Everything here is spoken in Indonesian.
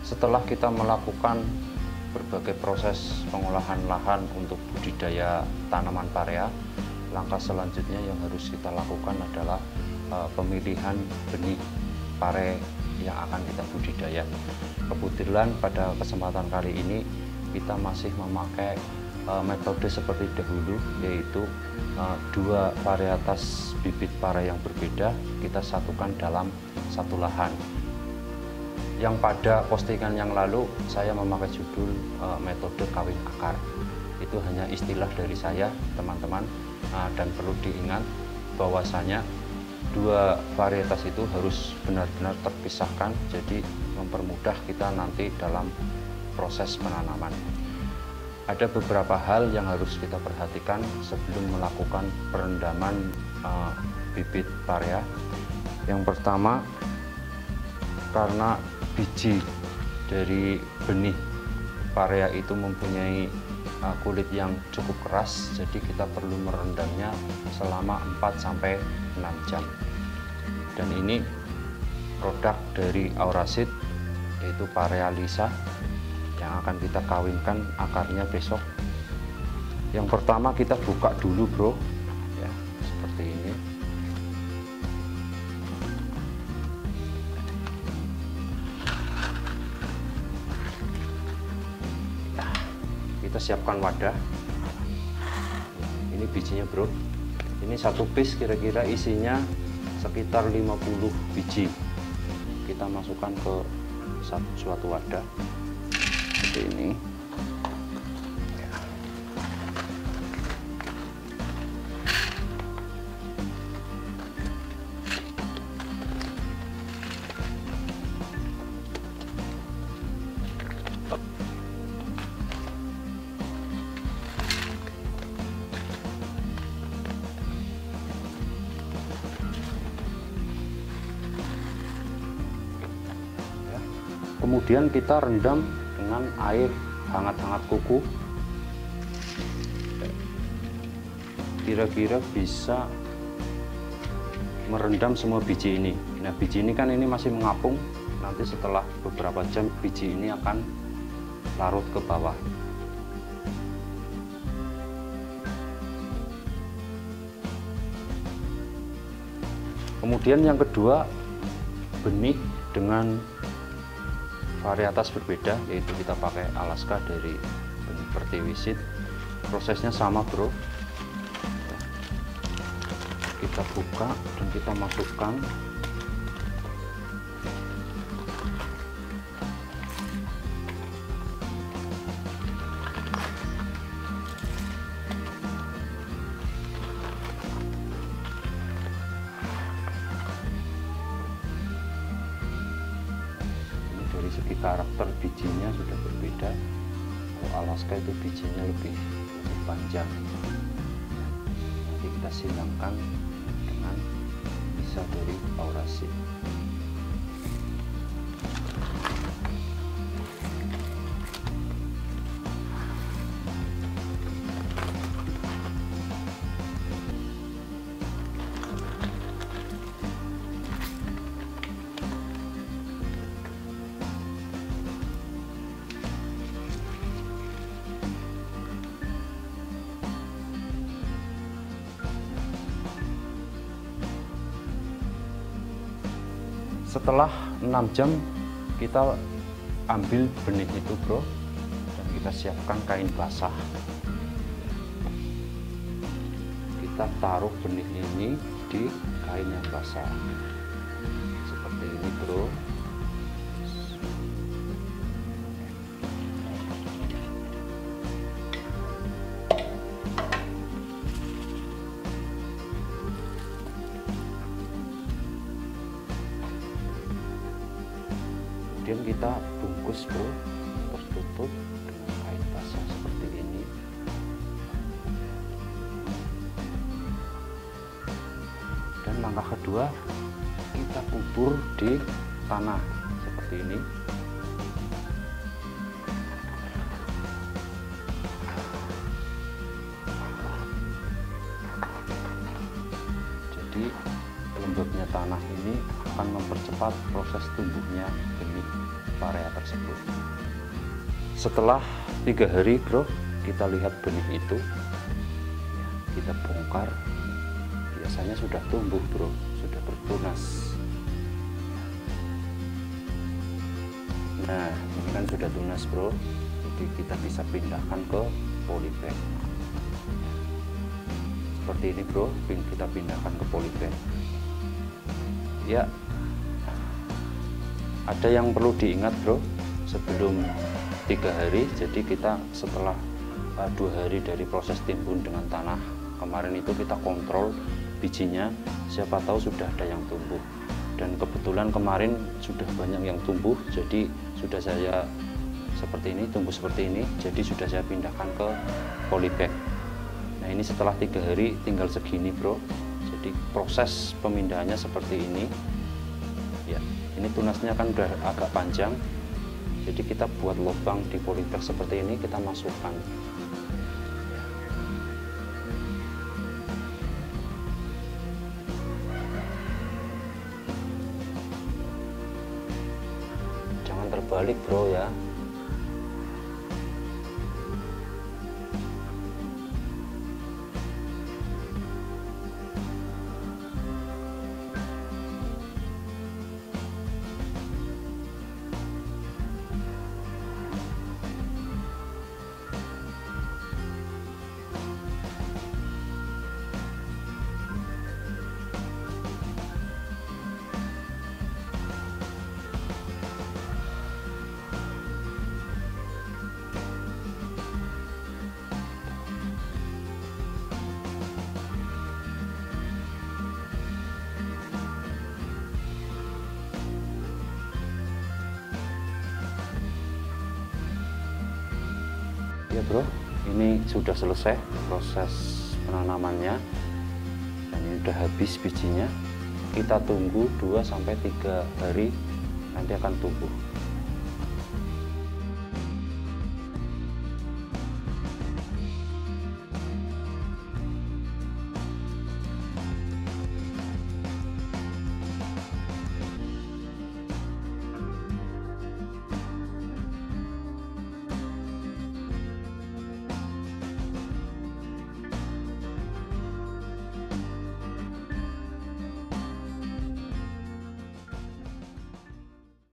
Setelah kita melakukan berbagai proses pengolahan lahan untuk budidaya tanaman parea, langkah selanjutnya yang harus kita lakukan adalah pemilihan benih pare yang akan kita budidaya. Kebetulan pada kesempatan kali ini kita masih memakai metode seperti dahulu, yaitu dua varietas bibit pare yang berbeda kita satukan dalam satu lahan. Yang pada postingan yang lalu saya memakai judul metode kawin akar. Itu hanya istilah dari saya, teman-teman, dan perlu diingat bahwasanya dua varietas itu harus benar-benar terpisahkan, jadi mempermudah kita nanti dalam proses penanaman. Ada beberapa hal yang harus kita perhatikan sebelum melakukan perendaman bibit parea. Yang pertama, karena biji dari benih parea itu mempunyai kulit yang cukup keras, jadi kita perlu merendamnya selama 4-6 jam. Dan ini produk dari Auraseed, yaitu Parea Lisa, yang akan kita kawinkan akarnya besok. Yang pertama kita buka dulu, bro, ya, seperti ini. Kita siapkan wadah. Ini bijinya, bro. Ini satu piece kira-kira isinya sekitar 50 biji. Kita masukkan ke suatu wadah seperti ini. Kemudian kita rendam dengan air hangat-hangat kuku, kira-kira bisa merendam semua biji ini. Nah, biji ini kan ini masih mengapung, nanti setelah beberapa jam biji ini akan larut ke bawah. Kemudian yang kedua, benih dengan varietas berbeda, yaitu kita pakai Alaska dari benih Pertiwi Seed. Prosesnya sama, bro. Kita buka dan kita masukkan. Dari segi karakter bijinya sudah berbeda. Kalau Alaska itu bijinya lebih panjang. Nanti kita silangkan dengan Lisa dari Auraseed. Setelah 6 jam kita ambil benih itu, bro, dan kita siapkan kain basah. Kita taruh benih ini di kain yang basah seperti ini, bro. Kemudian kita bungkus, bro, tertutup dengan kain basah seperti ini. Dan langkah kedua, kita kubur di tanah seperti ini. Jadi lembabnya tanah ini akan mempercepat proses tumbuhnya benih. parea tersebut. Setelah 3 hari bro, kita lihat benih itu, kita bongkar, biasanya sudah tumbuh bro, sudah bertunas. Nah ini kan sudah tunas bro, jadi kita bisa pindahkan ke polybag seperti ini bro. Kita pindahkan ke polybag ya. Ada yang perlu diingat bro, sebelum 3 hari, jadi kita setelah 2 hari dari proses timbun dengan tanah kemarin itu, kita kontrol bijinya, siapa tahu sudah ada yang tumbuh. Dan kebetulan kemarin sudah banyak yang tumbuh, jadi sudah saya seperti ini, tumbuh seperti ini, jadi sudah saya pindahkan ke polybag. Nah ini setelah 3 hari tinggal segini bro, jadi proses pemindahannya seperti ini ya. Ini tunasnya kan udah agak panjang, jadi kita buat lubang di polybag seperti ini, kita masukkan. Jangan terbalik bro ya. Ya bro, ini sudah selesai proses penanamannya dan ini udah habis bijinya. Kita tunggu 2-3 hari, nanti akan tumbuh.